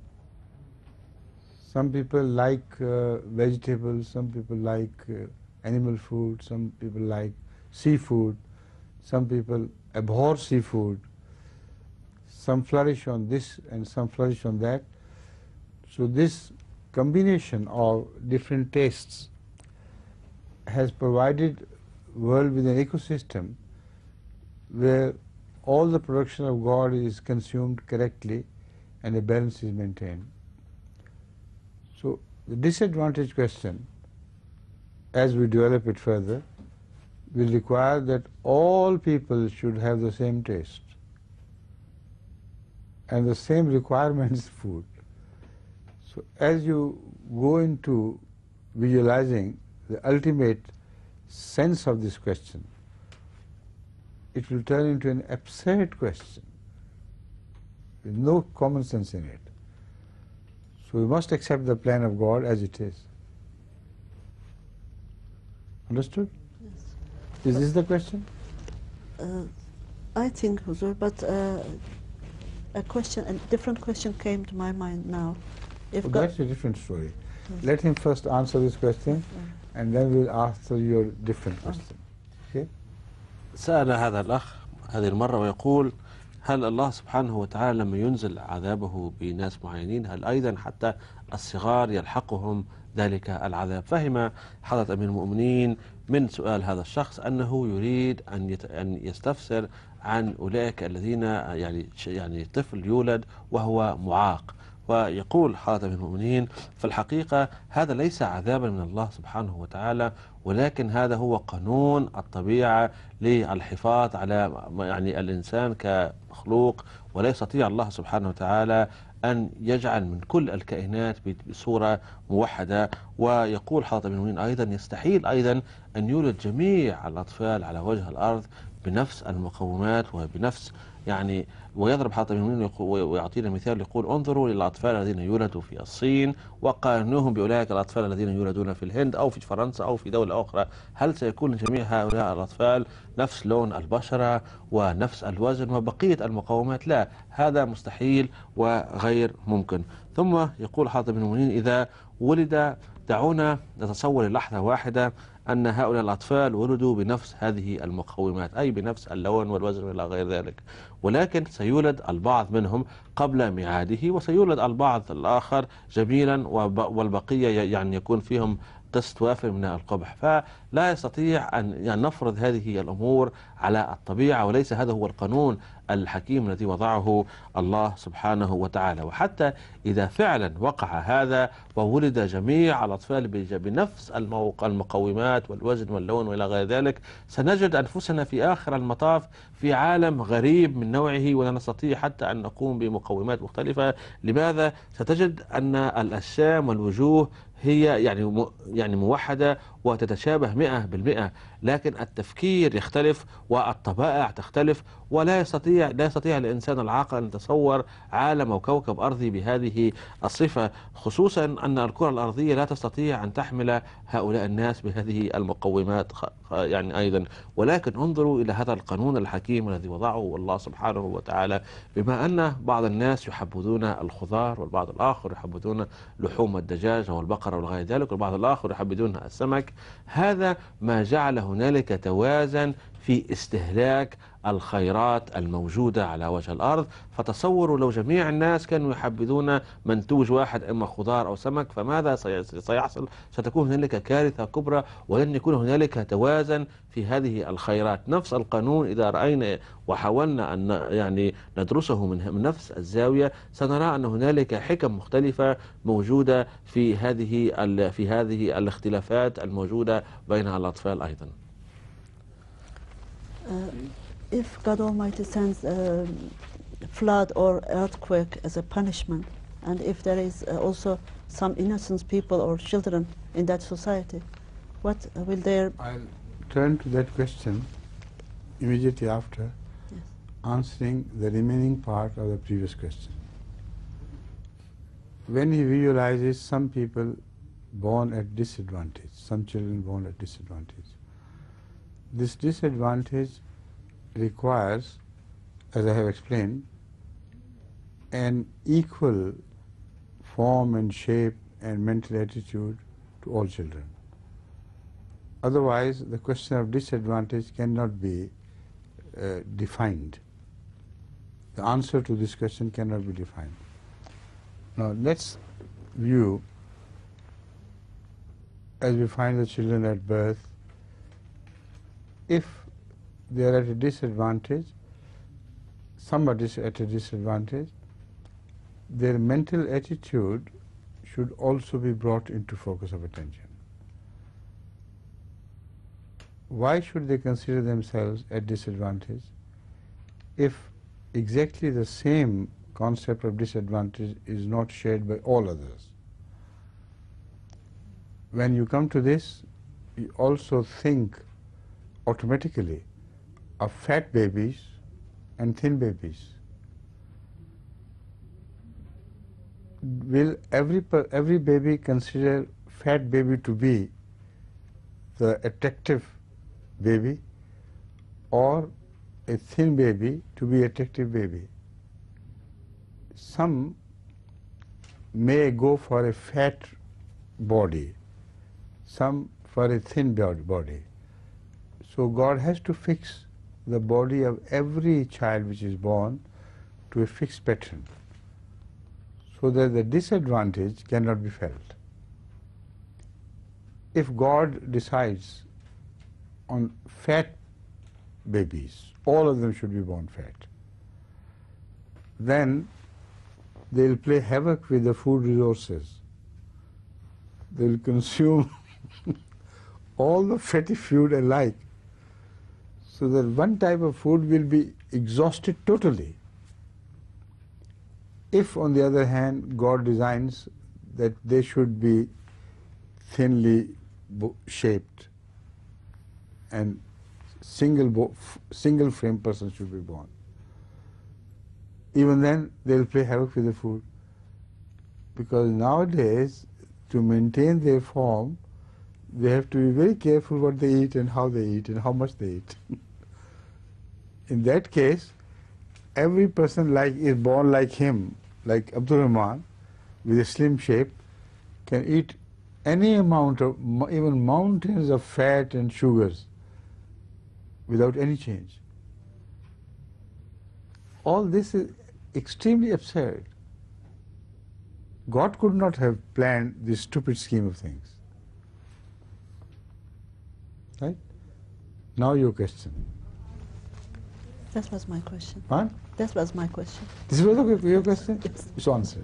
S1: Some people like vegetables, some people like animal food, some people like seafood, some people abhor seafood, some flourish on this and some flourish on that. So this combination of different tastes has provided world with an ecosystem where all the production of God is consumed correctly and a balance is maintained. So the disadvantage question, as we develop it further, will require that all people should have the same taste and the same requirements food. So as you go into visualizing the ultimate sense of this question, it will turn into an absurd question with no common sense in it. So we must accept the plan of God as it is. Understood?
S3: Yes.
S1: Is this the question?
S3: I think, Huzur, but a different question came to my mind now. If
S1: Well,
S3: God,
S1: that's a different story. Let him first answer this question and then we'll answer your different question. Okay?
S2: سأل هذا الأخ هذه المرة ويقول: هل الله سبحانه وتعالى لما ينزل عذابه بناس معينين هل أيضا حتى الصغار يلحقهم ذلك العذاب؟ فهم حضرة أمير المؤمنين من سؤال هذا الشخص أنه يريد أن يستفسر عن أولئك الذين يعني طفل يولد وهو معاق. ويقول حضرة أمير المؤمنين: في الحقيقة هذا ليس عذابا من الله سبحانه وتعالى، ولكن هذا هو قانون الطبيعة للحفاظ على يعني الإنسان كمخلوق، ولا يستطيع الله سبحانه وتعالى أن يجعل من كل الكائنات بصورة موحدة. ويقول حضرة أمير المؤمنين أيضا: يستحيل أيضا أن يولد جميع الأطفال على وجه الأرض بنفس المقومات وبنفس يعني. ويضرب حضرة أمير المؤمنين ويعطينا مثال يقول: انظروا للأطفال الذين يولدوا في الصين وقارنوهم بأولئك الأطفال الذين يولدون في الهند أو في فرنسا أو في دولة أخرى، هل سيكون جميع هؤلاء الأطفال نفس لون البشرة ونفس الوزن وبقية المقومات؟ لا، هذا مستحيل وغير ممكن. ثم يقول حضرة أمير المؤمنين: إذا ولد، دعونا نتصور للحظة واحدة أن هؤلاء الأطفال ولدوا بنفس هذه المقومات، أي بنفس اللون والوزن وإلى غير ذلك، ولكن سيولد البعض منهم قبل ميعاده وسيولد البعض الآخر جميلا والبقية يعني يكون فيهم قسط وافر من القبح. فلا يستطيع أن نفرض هذه الأمور على الطبيعة، وليس هذا هو القانون الحكيم الذي وضعه الله سبحانه وتعالى. وحتى إذا فعلا وقع هذا وولد جميع الأطفال بنفس المقومات والوزن واللون وإلى غير ذلك، سنجد أنفسنا في آخر المطاف في عالم غريب من نوعه، ولا نستطيع حتى أن نقوم بمقومات مختلفة. لماذا؟ ستجد أن الأجسام والوجوه هي يعني موحدة وتتشابه 100%، لكن التفكير يختلف والطبائع تختلف، ولا يستطيع الإنسان العاقل أن يتصور عالم أو كوكب أرضي بهذه الصفة، خصوصا أن الكرة الأرضية لا تستطيع أن تحمل هؤلاء الناس بهذه المقومات يعني أيضا. ولكن انظروا إلى هذا القانون الحكيم الذي وضعه الله سبحانه وتعالى، بما أن بعض الناس يحبذون الخضار والبعض الآخر يحبذون لحوم الدجاج والبقرة وغير ذلك والبعض الآخر يحبذون السمك، هذا ما جعل هنالك توازن في استهلاك الخيرات الموجودة على وجه الأرض. فتصوروا لو جميع الناس كانوا يحبذون منتوج واحد إما خضار أو سمك، فماذا سيحصل؟ ستكون هنالك كارثة كبرى، ولن يكون هنالك توازن في هذه الخيرات. نفس القانون إذا رأينا وحاولنا أن يعني ندرسه من نفس الزاوية، سنرى أن هنالك حكم مختلفة موجودة في هذه الاختلافات الموجودة بين الأطفال أيضا.
S3: If God Almighty sends a flood or earthquake as a punishment, and if there is also some innocent people or children in that society, what will their...
S1: I'll turn to that question immediately after answering the remaining part of the previous question. When he visualizes some people born at disadvantage, some children born at disadvantage, this disadvantage requires, as I have explained, an equal form and shape and mental attitude to all children. Otherwise, the question of disadvantage cannot be defined. The answer to this question cannot be defined. Now, let's view, as we find the children at birth, if they are at a disadvantage, somebody is at a disadvantage, their mental attitude should also be brought into focus of attention. Why should they consider themselves at disadvantage if exactly the same concept of disadvantage is not shared by all others? When you come to this, you also think automatically of fat babies and thin babies. Will every baby consider fat baby to be the attractive baby, or a thin baby to be attractive baby? Some may go for a fat body, some for a thin body. So God has to fix the body of every child which is born to a fixed pattern, so that the disadvantage cannot be felt. If God decides on fat babies, all of them should be born fat, then they will play havoc with the food resources. They will consume all the fatty food alike, so that one type of food will be exhausted totally. If, on the other hand, God designs that they should be thinly shaped and single frame person should be born, even then they will play havoc with the food, because nowadays, to maintain their form, they have to be very careful what they eat and how they eat and how much they eat. In that case, every person is born like him, like Abdul Rahman, with a slim shape, can eat any amount of, even mountains of fat and sugars without any change. All this is extremely absurd. God could not have planned this stupid scheme of things. Right? Now your question.
S3: That was my question.
S1: What?
S3: That was my question.
S1: This was your question?
S3: Yes.
S1: It's answered.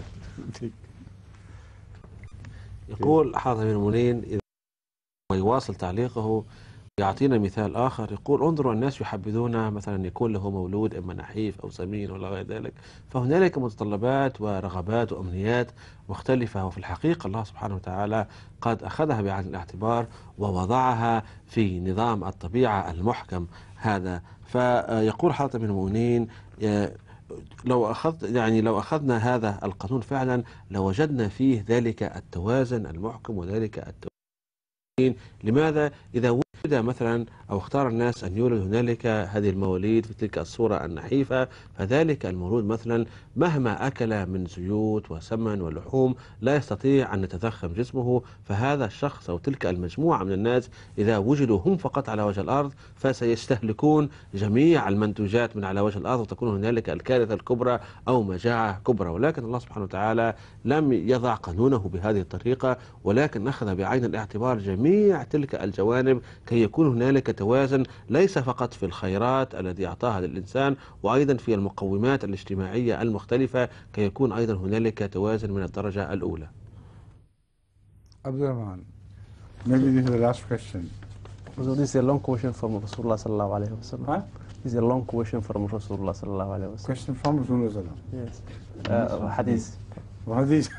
S2: يقول حاضر المنين إذا ويواصل تعليقه يعطينا مثال آخر يقول انظروا الناس يحبذون مثلا يكون له مولود إما نحيف أو سمين ولا غير ذلك، فهنالك متطلبات ورغبات وأمنيات مختلفة، وفي الحقيقة الله سبحانه وتعالى قد أخذها بعين الاعتبار ووضعها في نظام الطبيعة المحكم هذا. فيقول حضرة أمير المؤمنين لو أخذنا هذا القانون فعلا لوجدنا فيه ذلك التوازن المحكم وذلك التوازن. لماذا إذا وجد مثلا أو اختار الناس أن يولد هنالك هذه المواليد في تلك الصورة النحيفة، فذلك المولود مثلا مهما أكل من زيوت وسمن ولحوم لا يستطيع أن يتضخم جسمه، فهذا الشخص أو تلك المجموعة من الناس إذا وجدوا هم فقط على وجه الأرض فسيستهلكون جميع المنتوجات من على وجه الأرض وتكون هنالك الكارثة الكبرى أو مجاعة كبرى. ولكن الله سبحانه وتعالى لم يضع قانونه بهذه الطريقة، ولكن أخذ بعين الاعتبار جميع تلك الجوانب كي يكون هنالك توازن ليس فقط في الخيرات التي أعطاها للإنسان، وأيضا في المقومات الاجتماعية المختلفة كي يكون أيضا هنالك توازن من الدرجة الأولى.
S1: Abdurrahman, maybe this is the last question.
S5: So this is a long question from Rasulullah sallallahu alayhi wa sallam.
S1: Huh?
S5: This is a long question from Rasulullah sallallahu alayhi wa sallam.
S1: Question from Rasulullah.
S5: Yes. Hadith.
S1: Hadith.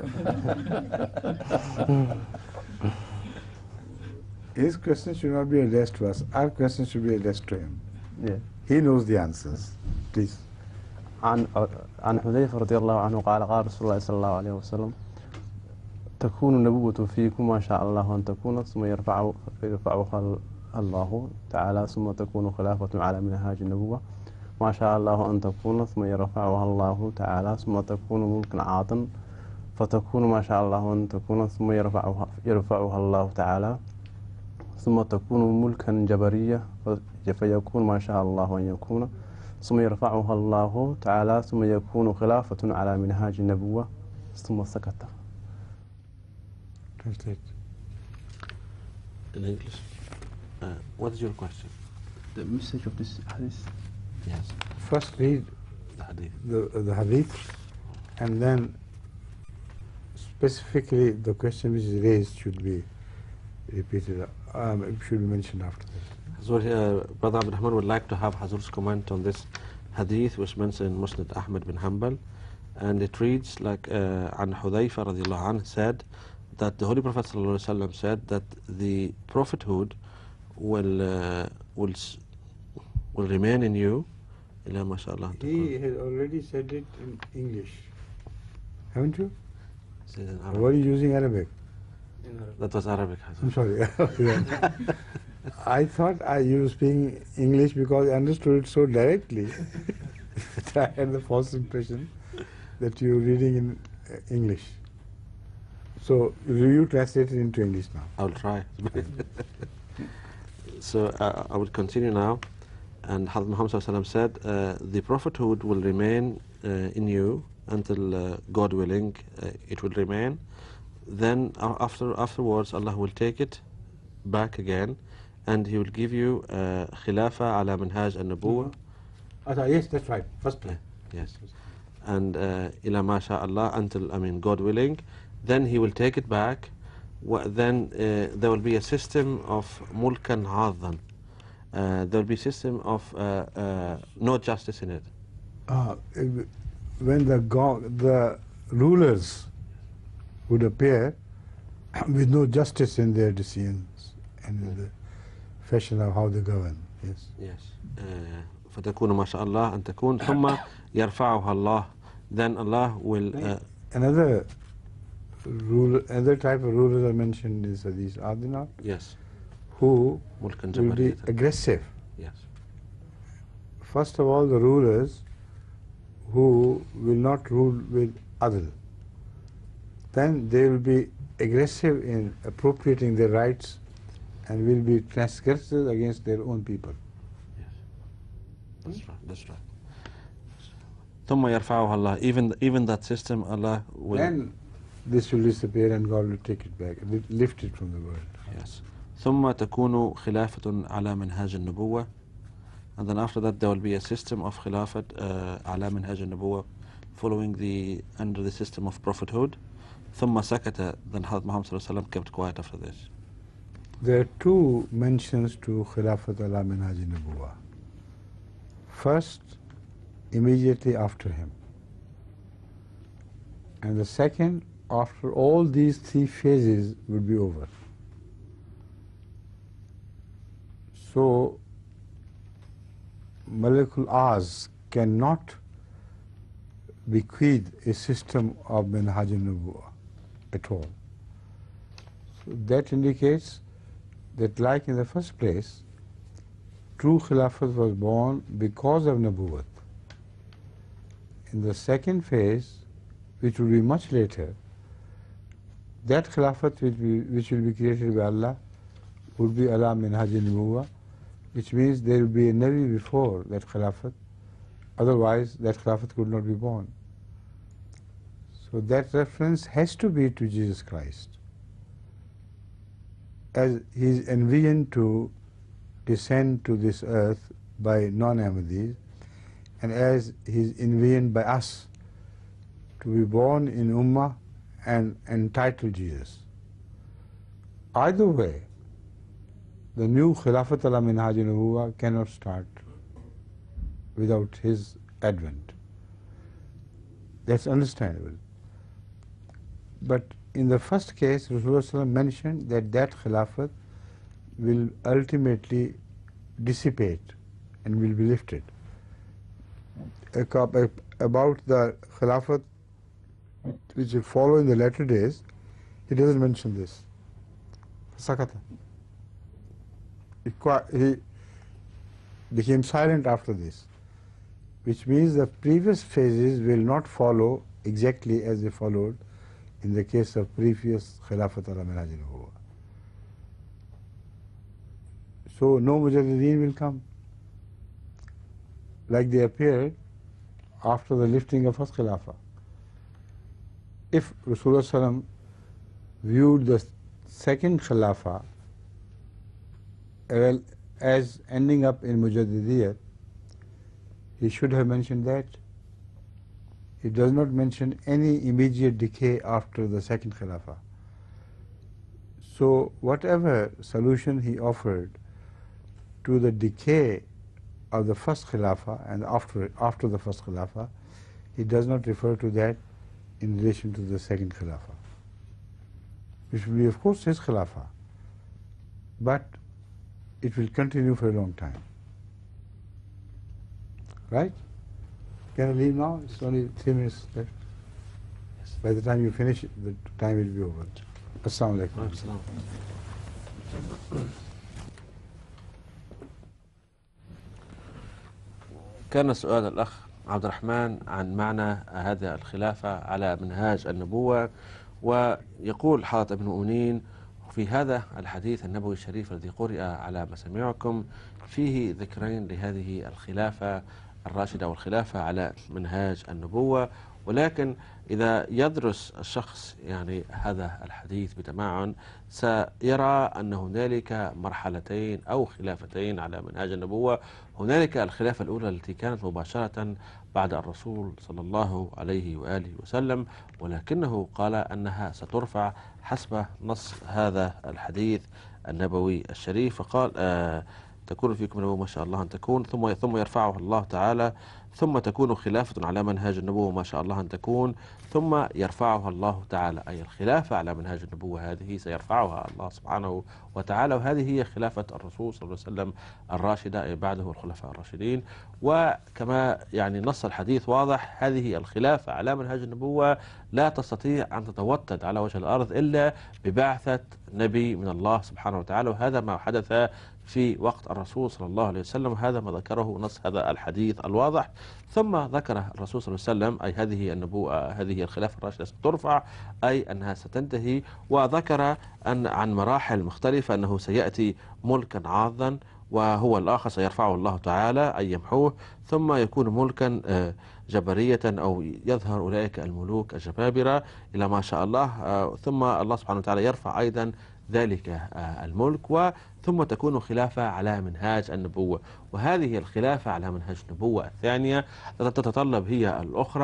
S1: His question should not be addressed to us. Our question should be addressed to him.
S5: Yeah.
S1: He knows the answers. Please.
S5: عن حذيفة رضي الله عنه قال رسول الله صلى الله عليه وسلم تكون النبوة فيكم ما شاء الله أن تكون ثم يرفعها الله تعالى ثم تكون خلافة على منهاج النبوة ما شاء الله أن تكون ثم يرفعها الله تعالى ثم تكون ملكا عاطا فتكون ما شاء الله أن تكون ثم يرفعها الله تعالى ثم تكون ملكا جبرية فيكون ما شاء الله أن يكون ثم يرفعها الله تعالى ثم يكون خلافة على منهاج النبوة ثم سكت.
S1: Translate.
S2: In English. What is your question?
S5: The message of this hadith.
S2: Yes.
S1: First read
S2: The hadith.
S1: the hadith and then specifically the question which is raised should be repeated, it should be mentioned after this.
S2: So Brother Abdul Rahman would like to have Hazur's comment on this hadith which mentioned in Musnad Ahmad bin Hanbal, and it reads like An Hudayfa radiallahu anhu said that the Holy Prophet sallallahu alaihi wasallam said that the prophethood will remain in you. Ila mashallah.
S1: He has already said it in English, haven't you?
S2: Said in
S1: Why
S2: Arabic.
S1: are you using Arabic?
S2: That was Arabic.
S1: I'm sorry. I thought you were speaking English because I understood it so directly that I had the false impression that you were reading in English. So you translate it into English now.
S2: I will try. So I will continue now. And Hazrat Muhammad sallallahu alaihi wasallam said, the prophethood will remain in you until God willing it will remain. Then afterwards Allah will take it back again and He will give you Khilafa ala manhaj an-nubuwah.
S1: Yes, that's right. First place.
S2: Yes. And ila ma sha Allah, until God willing, then He will take it back. Then there will be a system of mulkan adhan. There will be a system of no justice in it.
S1: When the rulers would appear with no justice in their decisions and in the fashion of how they govern. Yes.
S2: Yes. فتكون ما شاء الله أن تكون ثم يرفعها الله. Then Allah will.
S1: Another type of rulers are mentioned in this hadith, are they not?
S2: Yes.
S1: Who
S2: Mulkan
S1: will be
S2: jabariyatan.
S1: aggressive.
S2: Yes.
S1: First of all, the rulers who will not rule with adl. Then they will be aggressive in appropriating their rights and will be transgressors against their own people.
S2: Yes. That's right. That's right. ثم يرفعها الله. Even that system, Allah will.
S1: Then this will disappear and God will take it back, lift it from the world.
S2: Yes. ثم تكون خلافة على منهاج النبوة. And then after that there will be a system of khilafat على منهاج النبوة, following under the system of prophethood. ثم سكت. Then Hazrat Muhammad sallallahu alaihi wasallam kept quiet after this.
S1: There are two mentions to Khilafat ala Minhaj Nubuwah. First, immediately after him. And the second, after all these three phases would be over. So, Malikul Az cannot bequeath a system of Minhaj Nubuwah at all. So that indicates that, like in the first place, true Khilafat was born because of Nubuwwat. In the second phase, which will be much later, that Khilafat which will be created by Allah would be ala Minhaj Nubuwwah, which means there will be a Nabi before that Khilafat, otherwise that Khilafat could not be born. So that reference has to be to Jesus Christ, as he is envisioned to descend to this earth by non-Ahmadis, and as he is envisioned by us to be born in Ummah and entitled Jesus. Either way, the new Khilafat ala Minhaj Nubuwwah cannot start without his advent. That's understandable. But in the first case, Rasulullah mentioned that that Khilafat will ultimately dissipate and will be lifted. About the Khilafat which will follow in the latter days, he doesn't mention this. Sakata. He became silent after this, which means the previous phases will not follow exactly as they followed in the case of previous Khilafat ala Minhaj Nubuwwah. So no Mujaddideen will come, like they appeared after the lifting of first Khilafah. If Rasulullah viewed the second Khilafah as ending up in Mujaddidiyyah, he should have mentioned that. He does not mention any immediate decay after the second Khilafah. So whatever solution he offered to the decay of the first Khilafah and after the first Khilafah, he does not refer to that in relation to the second Khilafah, which will be of course his Khilafah, but it will continue for a long time. Right? Can I leave now? It's only 3 minutes left.
S2: Yes.
S1: By the time you finish, the time will be over. Assalamu alaikum.
S2: كان سؤال الأخ عبد الرحمن عن معنى هذه الخلافة على منهاج النبوة، ويقول حضرة ابن المؤمنين: في هذا الحديث النبوي الشريف الذي قرئ على مسامعكم فيه ذكرين لهذه الخلافة الراشدة والخلافة على منهاج النبوة، ولكن إذا يدرس الشخص يعني هذا الحديث بتمعن سيرى أن هنالك مرحلتين أو خلافتين على منهاج النبوة. هنالك الخلافة الأولى التي كانت مباشرة بعد الرسول صلى الله عليه وآله وسلم، ولكنه قال أنها سترفع حسب نص هذا الحديث النبوي الشريف، فقال تكون فيكم النبوة ما شاء الله أن تكون، ثم يرفعها الله تعالى، ثم تكون خلافة على منهاج النبوة ما شاء الله أن تكون، ثم يرفعها الله تعالى. أي الخلافة على منهاج النبوة هذه سيرفعها الله سبحانه وتعالى، وهذه هي خلافة الرسول صلى الله عليه وسلم الراشدة، أي بعده الخلفاء الراشدين. وكما يعني نص الحديث واضح، هذه الخلافة على منهاج النبوة لا تستطيع أن تتوتد على وجه الأرض إلا ببعثة نبي من الله سبحانه وتعالى، وهذا ما حدث في وقت الرسول صلى الله عليه وسلم، هذا ما ذكره نص هذا الحديث الواضح. ثم ذكر الرسول صلى الله عليه وسلم أي هذه النبوة، هذه الخلافة الراشدة سترفع، أي أنها ستنتهي، وذكر أن عن مراحل مختلفة أنه سيأتي ملكا عاضا، وهو الآخر سيرفعه الله تعالى أي يمحوه، ثم يكون ملكا جبرية أو يظهر أولئك الملوك الجبابرة إلى ما شاء الله، ثم الله سبحانه وتعالى يرفع أيضا ذلك الملك، ثم تكون خلافة على منهاج النبوة. وهذه الخلافة على منهاج النبوة الثانية تتطلب هي الأخرى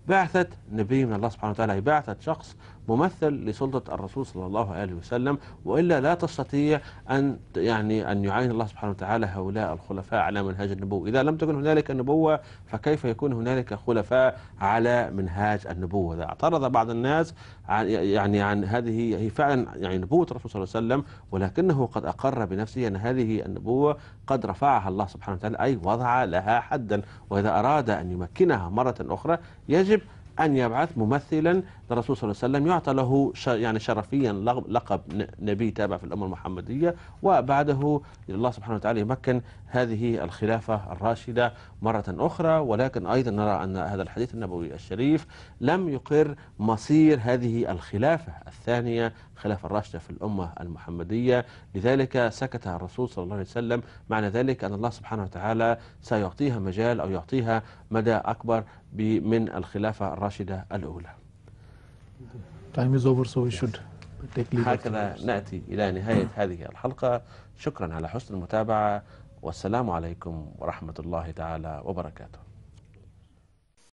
S2: بعثة نبي من الله سبحانه وتعالى، بعثة شخص ممثل لسلطة الرسول صلى الله عليه وسلم، وإلا لا تستطيع أن أن يعين الله سبحانه وتعالى هؤلاء الخلفاء على منهاج النبوة. إذا لم تكن هنالك النبوة فكيف يكون هنالك خلفاء على منهاج النبوة؟ إذا اعترض بعض الناس عن هذه، هي فعلا نبوة الرسول صلى الله عليه وسلم، ولكنه قد أقر بنفسه أن هذه النبوة قد رفعها الله سبحانه وتعالى، أي وضع لها حدا، وإذا أراد أن يمكنها مرة أخرى يجب أن يبعث ممثلا للرسول صلى الله عليه وسلم يعطى له شرفيا لقب نبي تابع في الأمة المحمدية، وبعده الله سبحانه وتعالى يمكن هذه الخلافة الراشدة مرة أخرى. ولكن أيضا نرى أن هذا الحديث النبوي الشريف لم يقر مصير هذه الخلافة الثانية، الخلافة الراشدة في الأمة المحمدية، لذلك سكت الرسول صلى الله عليه وسلم. معنى ذلك أن الله سبحانه وتعالى سيعطيها مجال أو يعطيها مدى أكبر من الخلافة الراشدة الأولى.
S4: Time is over, so we should take leave.
S2: هكذا نأتي إلى نهاية هذه الحلقة. شكرا على حسن المتابعة، والسلام عليكم ورحمة الله تعالى وبركاته.